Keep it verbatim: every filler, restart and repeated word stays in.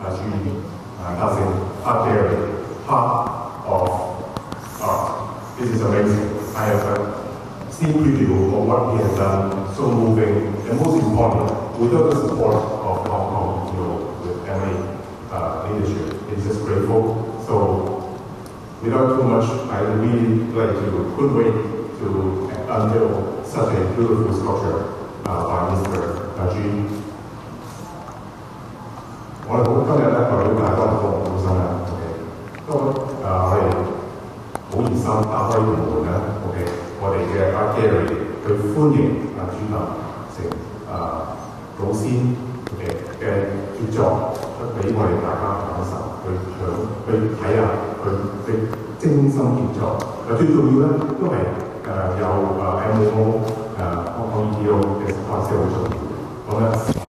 uh, she uh, does it art gallery, part of art. This is amazing. I have a sneak preview of what he has done, so moving, and most important, without the support of Hong Kong, you know, with Emily uh, leadership, it's just grateful. So, without too much, I really like to, couldn't wait to unveil such a beautiful sculpture uh, by Mister G. 我哋好今日咧，代表大家都好心啦 ，OK， 都誒我哋好熱心打開呢個門咧 ，OK， 我哋嘅 Art Gallery 去歡迎啊主任成啊祖先 OK 嘅傑作，俾我哋大家感受，去享去睇下佢嘅精心傑作。誒最重要咧，都係誒有誒 M O O 誒香港 E T O 嘅關係好重要。咁咧。